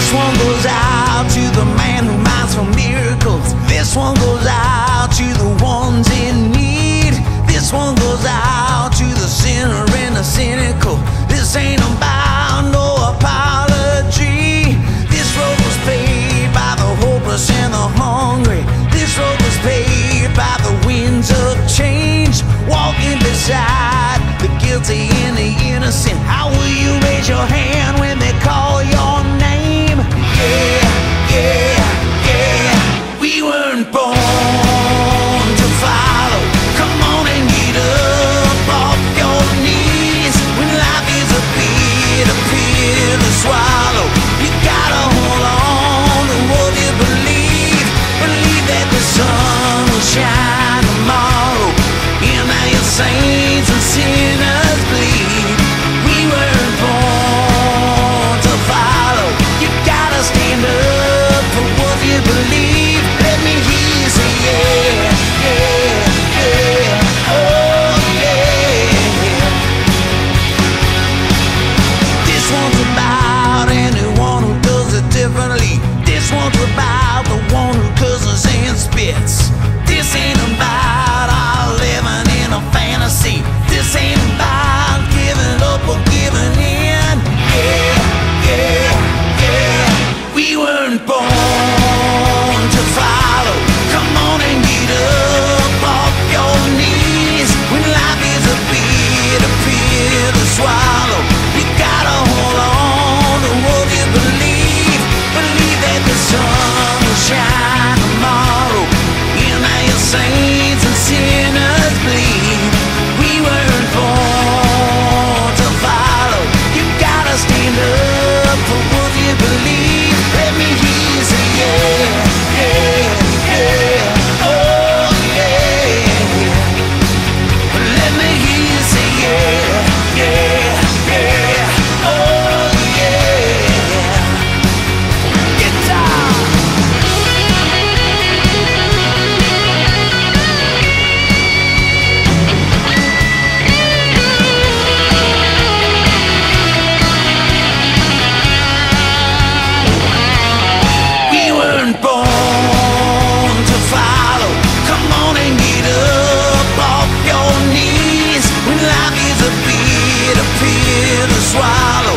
This one goes out to the man who minds for miracles. This one goes out to the ones in need. This one goes out to the sinner and the cynical. This ain't about no apology. This road was paved by the hopeless and the hungry. This road was paved by the winds of change. Walking beside the guilty and the innocent. How will you raise your hand when they call your name? Yeah, yeah, yeah. We weren't born to follow. Come on and get up off your knees. When life is a pill to swallow, you gotta hold on to what you believe. Believe that the sun will shine tomorrow. And now your saints and sinners bleed. We weren't born to follow. You gotta stand up for what you believe. Let me hear you say yeah, yeah, yeah, oh yeah. This one's about anyone who does it differently. This one's about the one who cusses and spits. This ain't about our living in a fantasy. This ain't about giving up or giving in. Yeah, yeah, yeah. We weren't born to follow. Come on and get up off your knees. When life is a pill to swallow, you gotta hold on to what you believe. Believe that the sun will shine tomorrow. And now your saints and sinners bleed. We weren't born to follow. You gotta stand up for what you believe. Let me hear you say yeah, yeah, yeah, oh yeah. Let me hear you say yeah, yeah, yeah, oh yeah. Get down. We weren't born to follow. Come on and get up off your knees. When life is a pill to swallow.